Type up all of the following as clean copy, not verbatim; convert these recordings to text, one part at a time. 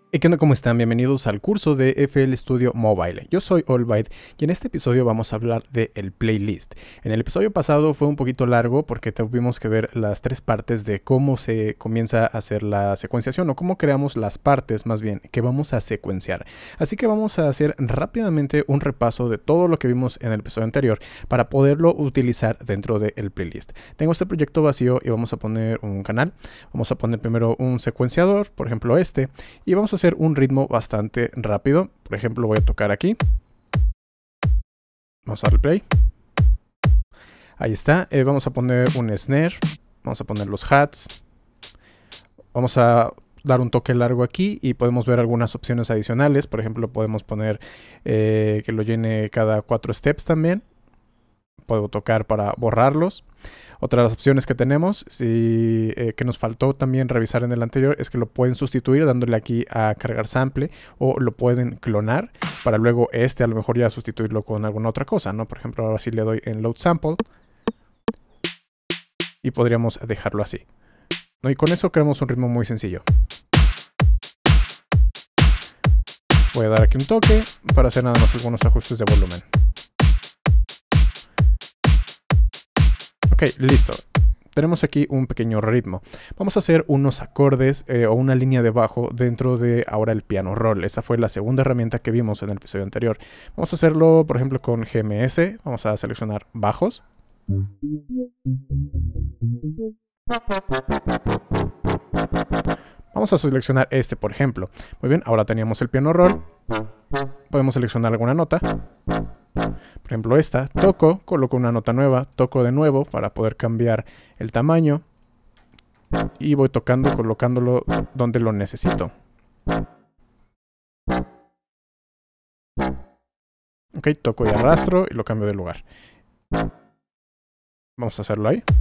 ¿Qué onda? ¿Cómo están? Bienvenidos al curso de FL Studio Mobile. Yo soy Allbyte y en este episodio vamos a hablar del playlist. En el episodio pasado fue un poquito largo porque tuvimos que ver las tres partes de cómo se comienza a hacer la secuenciación o cómo creamos las partes más bien que vamos a secuenciar. Así que vamos a hacer rápidamente un repaso de todo lo que vimos en el episodio anterior para poderlo utilizar dentro del playlist. Tengo este proyecto vacío y vamos a poner un canal. Vamos a poner primero un secuenciador, por ejemplo y vamos a hacer un ritmo bastante rápido. Por ejemplo, voy a tocar aquí. Vamos a darle play. Ahí está. Vamos a poner un snare. Vamos a poner los hats. Vamos a dar un toque largo aquí y podemos ver algunas opciones adicionales. Por ejemplo, podemos poner que lo llene cada 4 steps también. Puedo tocar para borrarlos. Otra de las opciones que tenemos, que nos faltó también revisar en el anterior, es que lo pueden sustituir dándole aquí a cargar sample o lo pueden clonar para luego a lo mejor ya sustituirlo con alguna otra cosa, ¿no? Por ejemplo, ahora sí le doy en load sample y podríamos dejarlo así, ¿no? Y con eso creamos un ritmo muy sencillo. Voy a dar aquí un toque para hacer nada más algunos ajustes de volumen. Ok, listo. Tenemos aquí un pequeño ritmo. Vamos a hacer unos acordes o una línea de bajo dentro de ahora el piano roll. Esa fue la segunda herramienta que vimos en el episodio anterior. Vamos a hacerlo, por ejemplo, con GMS. Vamos a seleccionar bajos. Vamos a seleccionar por ejemplo. Muy bien, ahora teníamos el piano roll. Podemos seleccionar alguna nota. Por ejemplo esta, toco, coloco una nota nueva, toco de nuevo para poder cambiar el tamaño y voy tocando, colocándolo donde lo necesito. Ok, toco y arrastro y lo cambio de lugar. Vamos a hacerlo ahí.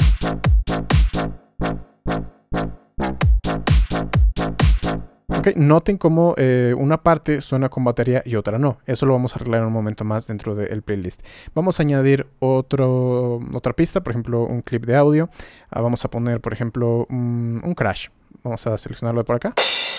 Ok, noten cómo una parte suena con batería y otra no. Eso lo vamos a arreglar en un momento más dentro del playlist. Vamos a añadir otra pista, por ejemplo, un clip de audio. Vamos a poner, por ejemplo, un crash. Vamos a seleccionarlo de por acá.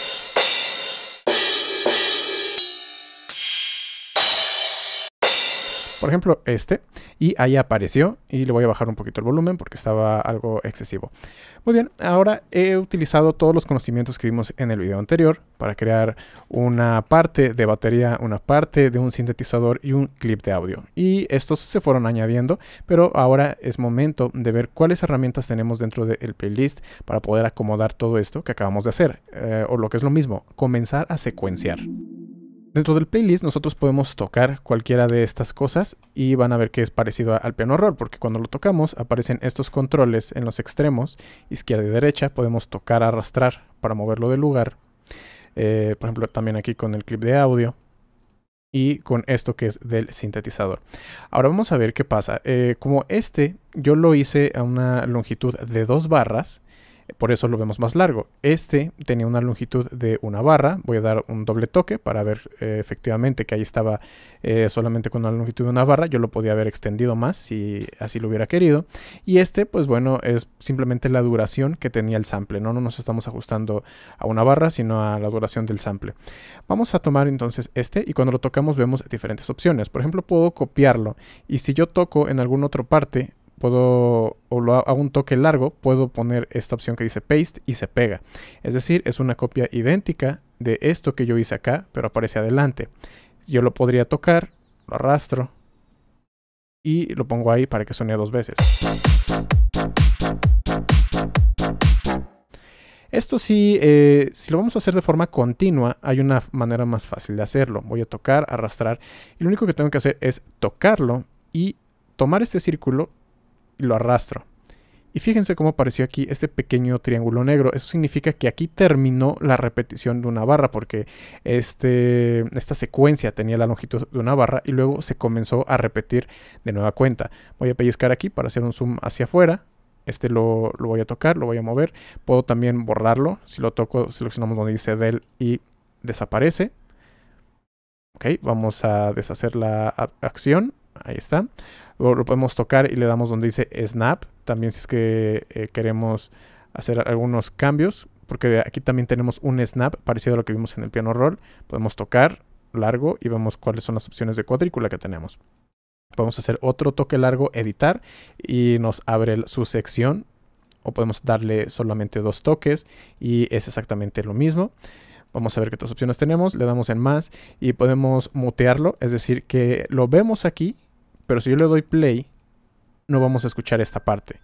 Por ejemplo, y ahí apareció y le voy a bajar un poquito el volumen porque estaba algo excesivo. Muy bien, ahora he utilizado todos los conocimientos que vimos en el video anterior para crear una parte de batería, una parte de un sintetizador y un clip de audio. Y estos se fueron añadiendo, pero ahora es momento de ver cuáles herramientas tenemos dentro del playlist para poder acomodar todo esto que acabamos de hacer, o lo que es lo mismo, comenzar a secuenciar. Dentro del playlist nosotros podemos tocar cualquiera de estas cosas y van a ver que es parecido al piano roll, porque cuando lo tocamos aparecen estos controles en los extremos, izquierda y derecha. Podemos tocar, arrastrar para moverlo del lugar. Por ejemplo, también aquí con el clip de audio y con esto que es del sintetizador. Ahora vamos a ver qué pasa. Como yo lo hice a una longitud de 2 barras. Por eso lo vemos más largo. Tenía una longitud de 1 barra. Voy a dar un doble toque para ver efectivamente que ahí estaba solamente con una longitud de 1 barra. Yo lo podía haber extendido más si así lo hubiera querido. Y pues bueno, es simplemente la duración que tenía el sample. No nos estamos ajustando a 1 barra, sino a la duración del sample. Vamos a tomar entonces y cuando lo tocamos vemos diferentes opciones. Por ejemplo, puedo copiarlo. Y si yo toco en alguna otra parte, hago un toque largo, puedo poner esta opción que dice paste y se pega. Es decir, es una copia idéntica de esto que yo hice acá, pero aparece adelante. Yo lo podría tocar, lo arrastro y lo pongo ahí para que suene 2 veces. Esto sí, si lo vamos a hacer de forma continua, hay una manera más fácil de hacerlo. Voy a tocar, arrastrar y lo único que tengo que hacer es tocarlo y tomar este círculo y lo arrastro. Y fíjense cómo apareció aquí este pequeño triángulo negro. Eso significa que aquí terminó la repetición de una barra, porque esta secuencia tenía la longitud de una barra y luego se comenzó a repetir de nueva cuenta. Voy a pellizcar aquí para hacer un zoom hacia afuera. Lo voy a tocar, lo voy a mover. Puedo también borrarlo. Si lo toco, seleccionamos donde dice del y desaparece. Ok, vamos a deshacer la acción. Ahí está. Luego lo podemos tocar y le damos donde dice Snap. También si es que queremos hacer algunos cambios, porque aquí también tenemos un snap parecido a lo que vimos en el piano roll. Podemos tocar largo y vemos cuáles son las opciones de cuadrícula que tenemos. Podemos hacer otro toque largo, editar, y nos abre su sección. O podemos darle solamente 2 toques y es exactamente lo mismo. Vamos a ver qué otras opciones tenemos. Le damos en más y podemos mutearlo. Es decir, que lo vemos aquí, pero si yo le doy play, no vamos a escuchar esta parte.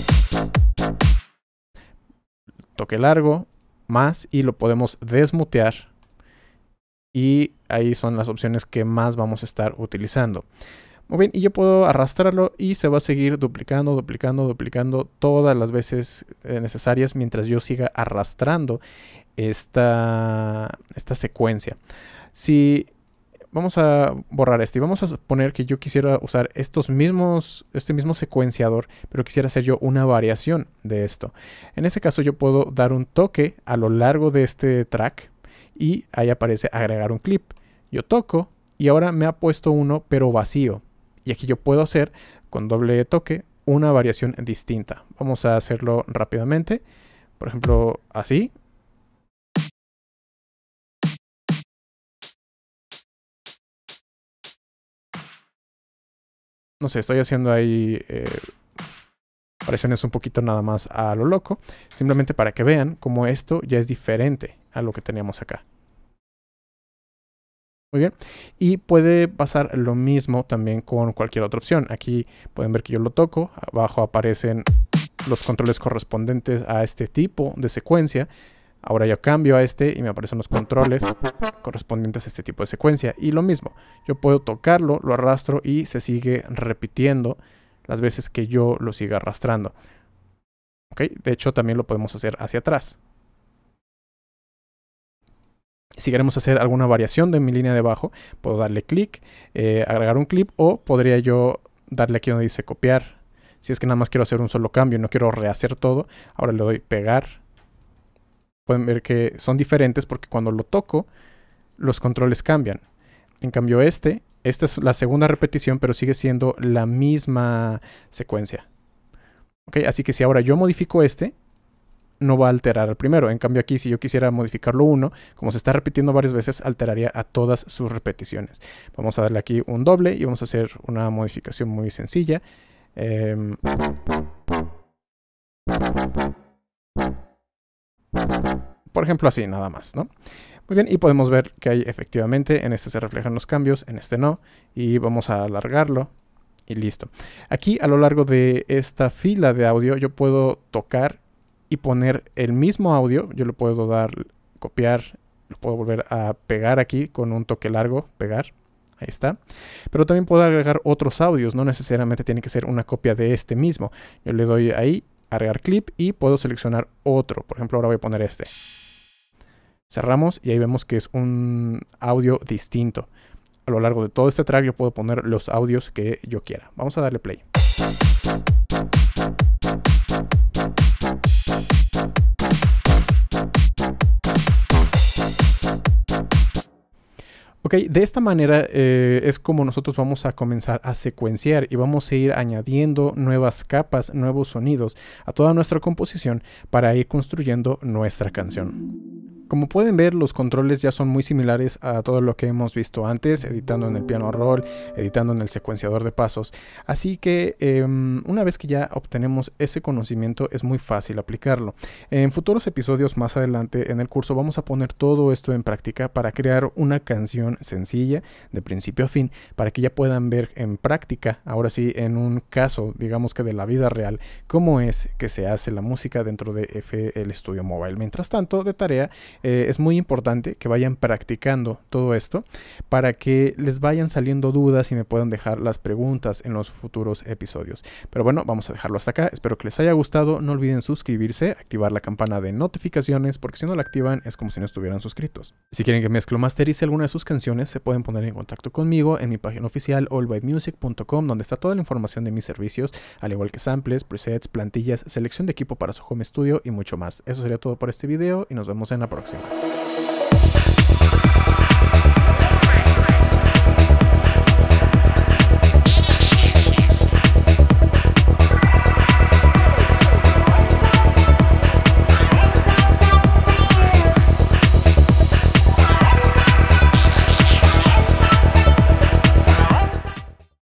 Toque largo, más, y lo podemos desmutear. Y ahí son las opciones que más vamos a estar utilizando. Muy bien, y yo puedo arrastrarlo y se va a seguir duplicando, duplicando, duplicando todas las veces necesarias mientras yo siga arrastrando esta secuencia. Si vamos a borrar este y vamos a poner que yo quisiera usar este mismo secuenciador, pero quisiera hacer yo una variación de esto. En ese caso yo puedo dar un toque a lo largo de este track y ahí aparece agregar un clip. Yo toco y ahora me ha puesto uno pero vacío. Y aquí yo puedo hacer con doble toque una variación distinta. Vamos a hacerlo rápidamente. Por ejemplo, así. No sé, estoy haciendo ahí variaciones un poquito nada más a lo loco. Simplemente para que vean cómo esto ya es diferente a lo que teníamos acá. Muy bien, y puede pasar lo mismo también con cualquier otra opción. Aquí pueden ver que yo lo toco, abajo aparecen los controles correspondientes a este tipo de secuencia. Ahora yo cambio a este y me aparecen los controles correspondientes a este tipo de secuencia. Y lo mismo, yo puedo tocarlo, lo arrastro y se sigue repitiendo las veces que yo lo siga arrastrando. ¿Ok? De hecho, también lo podemos hacer hacia atrás. Si queremos hacer alguna variación de mi línea de bajo, puedo darle clic, agregar un clip, o podría yo darle aquí donde dice copiar. Si es que nada más quiero hacer un solo cambio y no quiero rehacer todo, ahora le doy pegar. Pueden ver que son diferentes porque cuando lo toco, los controles cambian. En cambio esta es la segunda repetición, pero sigue siendo la misma secuencia. ¿Okay? Así que si ahora yo modifico no va a alterar al primero. En cambio aquí, si yo quisiera modificarlo uno, como se está repitiendo varias veces, alteraría a todas sus repeticiones. Vamos a darle aquí un doble y vamos a hacer una modificación muy sencilla. Por ejemplo así, nada más, ¿no? Muy bien, y podemos ver que hay efectivamente, en este se reflejan los cambios, en este no. Y vamos a alargarlo y listo. Aquí a lo largo de esta fila de audio yo puedo tocar y poner el mismo audio. Yo lo puedo dar, copiar, lo puedo volver a pegar aquí con un toque largo, pegar, ahí está. Pero también puedo agregar otros audios, no necesariamente tiene que ser una copia de este mismo. Yo le doy ahí, agregar clip, y puedo seleccionar otro. Por ejemplo, ahora voy a poner este. Cerramos y ahí vemos que es un audio distinto. A lo largo de todo este track yo puedo poner los audios que yo quiera. Vamos a darle play. Ok, de esta manera es como nosotros vamos a comenzar a secuenciar y vamos a ir añadiendo nuevas capas, nuevos sonidos a toda nuestra composición para ir construyendo nuestra canción. Como pueden ver, los controles ya son muy similares a todo lo que hemos visto antes, editando en el piano roll, editando en el secuenciador de pasos. Así que una vez que ya obtenemos ese conocimiento, es muy fácil aplicarlo. En futuros episodios más adelante en el curso vamos a poner todo esto en práctica para crear una canción sencilla de principio a fin, para que ya puedan ver en práctica, ahora sí en un caso, digamos que de la vida real, cómo es que se hace la música dentro de FL Studio Mobile. Mientras tanto, de tarea, es muy importante que vayan practicando todo esto para que les vayan saliendo dudas y me puedan dejar las preguntas en los futuros episodios. Pero bueno, vamos a dejarlo hasta acá. Espero que les haya gustado. No olviden suscribirse, activar la campana de notificaciones, porque si no la activan es como si no estuvieran suscritos. Si quieren que mezclo o masterice alguna de sus canciones, se pueden poner en contacto conmigo en mi página oficial allbymusic.com, donde está toda la información de mis servicios, al igual que samples, presets, plantillas, selección de equipo para su home studio y mucho más. Eso sería todo por este video y nos vemos en la próxima.